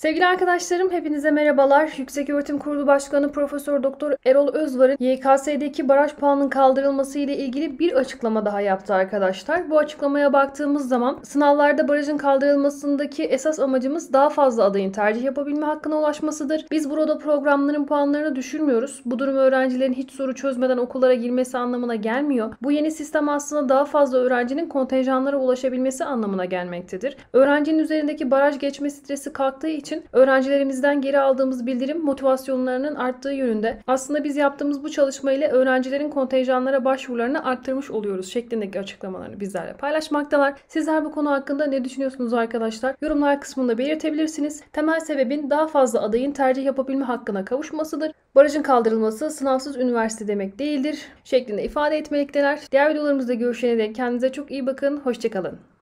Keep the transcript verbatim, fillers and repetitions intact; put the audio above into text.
Sevgili arkadaşlarım, hepinize merhabalar. Yükseköğretim Kurulu Başkanı Profesör Doktor Erol Özvar'ın Y K S'deki baraj puanının kaldırılması ile ilgili bir açıklama daha yaptı arkadaşlar. Bu açıklamaya baktığımız zaman sınavlarda barajın kaldırılmasındaki esas amacımız daha fazla adayın tercih yapabilme hakkına ulaşmasıdır. Biz burada programların puanlarını düşürmüyoruz. Bu durum öğrencilerin hiç soru çözmeden okullara girmesi anlamına gelmiyor. Bu yeni sistem aslında daha fazla öğrencinin kontenjanlara ulaşabilmesi anlamına gelmektedir. Öğrencinin üzerindeki baraj geçme stresi kalktığı için öğrencilerimizden geri aldığımız bildirim motivasyonlarının arttığı yönünde. Aslında biz yaptığımız bu çalışma ile öğrencilerin kontenjanlara başvurularını arttırmış oluyoruz şeklindeki açıklamalarını bizlerle paylaşmaktalar. Sizler bu konu hakkında ne düşünüyorsunuz arkadaşlar? Yorumlar kısmında belirtebilirsiniz. Temel sebebin daha fazla adayın tercih yapabilme hakkına kavuşmasıdır. Barajın kaldırılması sınavsız üniversite demek değildir şeklinde ifade etmelikteler. Diğer videolarımızda görüşene dek kendinize çok iyi bakın. Hoşçakalın.